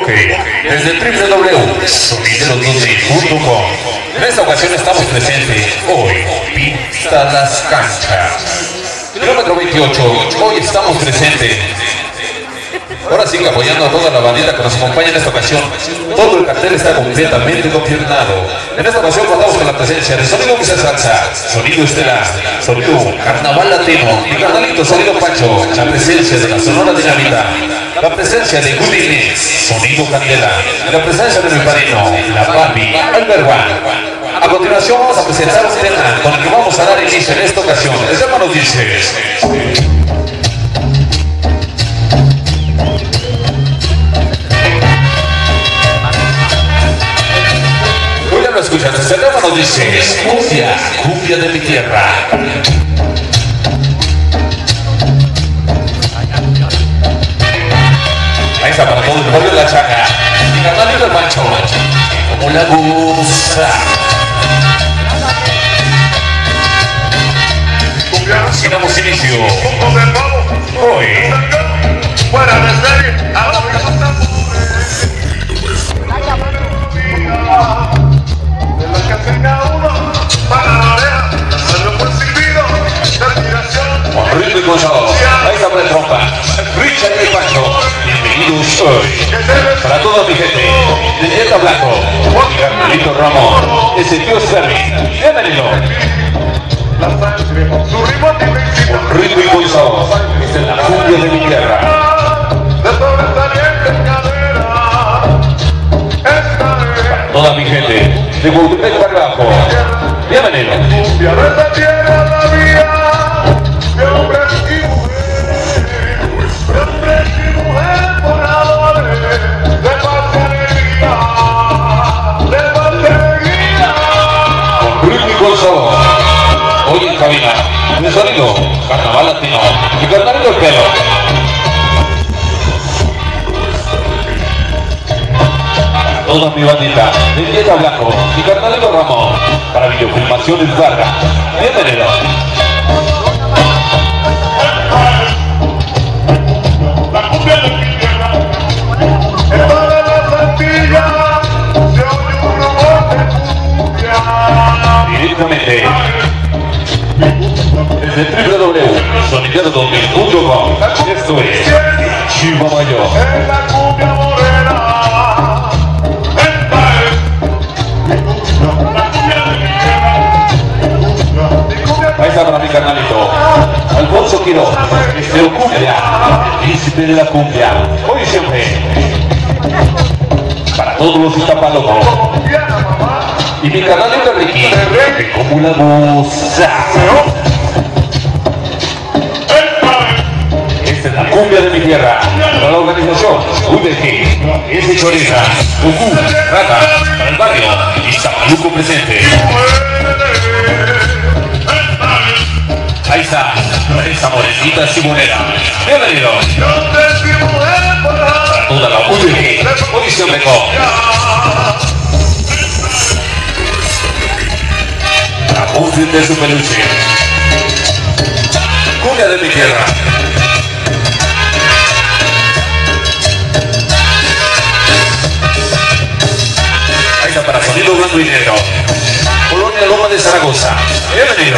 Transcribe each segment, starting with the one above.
Ok, desde www.sonidero2000.com. En esta ocasión estamos presentes hoy, Pista Las Canchas. Kilómetro 28, hoy estamos presentes. Ahora sigue apoyando a toda la bandita que nos acompaña en esta ocasión. Todo el cartel está completamente confirmado. En esta ocasión contamos con la presencia de Sonido Misa Salsa, Sonido Estelar, Sonido Carnaval Latino, mi carnalito Sonido Pancho, la presencia de la Sonora Dinamita, la presencia de Goodiness, Sonido Candela, la presencia de mi padrino, la Barbie, Albert Juan. A continuación vamos a presentar un tema con el que vamos a dar inicio en esta ocasión. El tema nos dice... Lo escuchas, este tema nos dice cumbia, cumbia de mi tierra. Ahí está para todo el pueblo de la Chaca. Mi carnalito el Pancho, como la gusta. Y damos inicio hoy. Fuera de serie, ahora Ritmo y Gonzalo, ahí está por el trompa, Richard y el Pancho, bienvenidos hoy, para toda mi gente, de Dieta Blanco, Carmelito Ramón, ese tío Servi, bienvenido. Ritmo y Gonzalo, esta es la cumbia de mi tierra. Para toda mi gente, de Guadalajara para abajo, bienvenido. Hoy en cabina, un sonido, Carnaval Latino, y carnalito el pelo. Para toda mi bandita, de Dieta Blanco, y carnalito Ramón, para videofilmaciones Vargas. Bienvenido. La cumbia de mi tierra, en toda la plantilla, se oye un rumor de cumbia. Directamente desde www.sonidero2000.com. Esto es Chiva Mayor. Ahí está para mi carnalito Alfonso Quiroz, este cumbia, el príncipe de la cumbia. Hoy y siempre para todos los Iztapalocos. Y mi carnalito Ricky, que como la goza. Esta es la cumbia de mi tierra. Para la organización, UDG, S. Choriza, Goku, Rata, para el barrio, Iztapaluco presente. Ahí está, esa morenita simonera. Bienvenido. Para toda la UDG, Posición Beco. Un de su peluche. Cumbia de mi tierra. Ahí está para Sonido Blanco y Negro. Colonia Loma de Zaragoza. Bienvenido.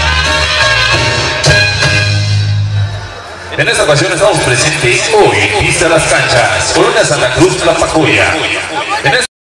En esta ocasión estamos presentes hoy, Pista Las Canchas, Colonia Santa Cruz, La Pacoya.